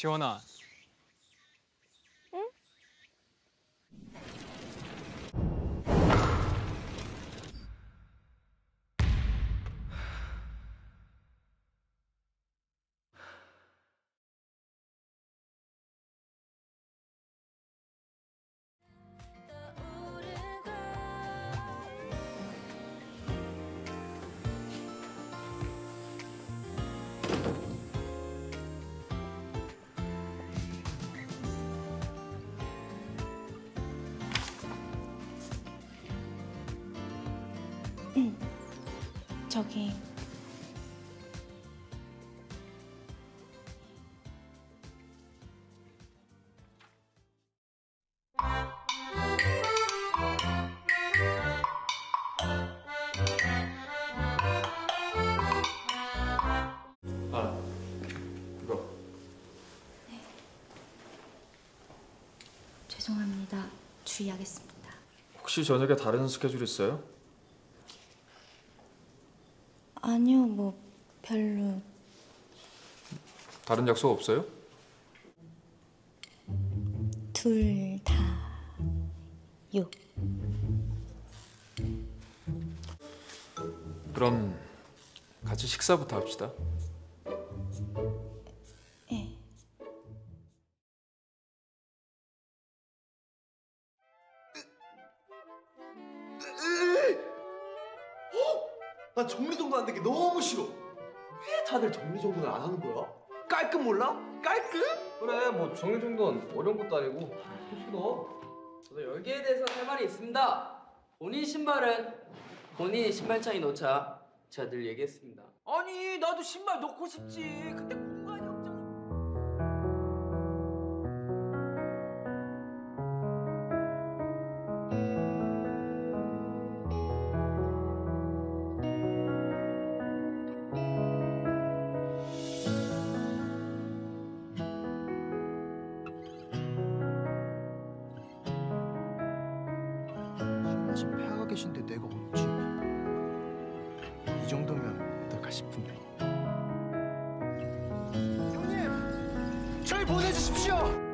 지원아. 응? 저기 이거. 네. 죄송합니다. 주의하겠습니다. 혹시 저녁에 다른 스케줄 있어요? 아니요, 뭐 별로. 다른 약속 없어요? 둘 다요. 그럼 같이 식사부터 합시다. 예. 나 정리정돈 안 되게 너무 싫어. 왜 다들 정리정돈을 안 하는 거야? 깔끔 몰라? 깔끔? 그래, 뭐 정리정돈 어려운 것도 아니고 싫어. 저도 여기에 대해서 할 말이 있습니다. 본인 신발은 본인이 신발장에 넣자. 제가 늘 얘기했습니다. 아니 나도 신발 넣고 싶지. 근데 공간이 없잖아. 지금 폐하가 계신데 내가 어찌 이 정도면 어떨까 싶은데. 형님, 저희 보내주십시오.